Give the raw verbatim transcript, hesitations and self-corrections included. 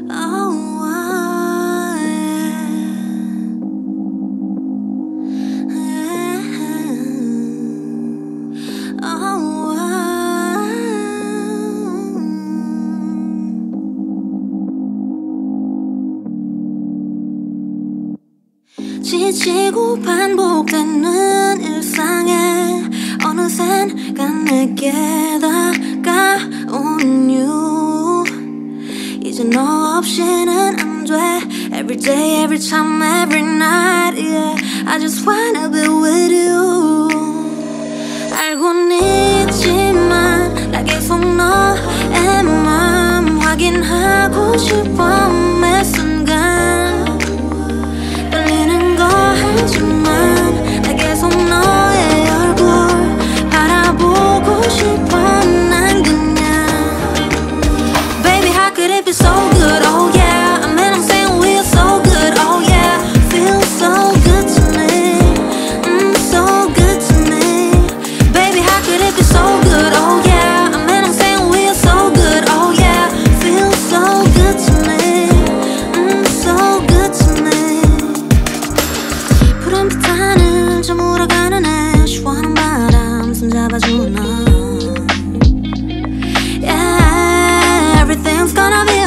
Oh, 지치고 반복되는 일상에 어느샌가 내게 다가온 you. 이제 너 없이는 안 돼. Every day, every time, every night, yeah. I just wanna be with you. 알고는 있지만 나 계속 너의 맘 확인하고 싶어. 매 순간 떨리는 거 알지만 나 계속 너의 얼굴 바라보고 싶어. 난 그냥 Baby, how could it be so good? Oh yeah, I mean I'm saying we are so good. Oh yeah, feel so good to me. Mm, so good to me. Baby, how could it be so good? Oh yeah, I mean I'm saying we are so good. Oh yeah, feel so good to me. Mm, so good to me. 푸른 빛하늘 저 물어가는 애 시원한 바람 손잡아주는 너. Yeah, everything's gonna be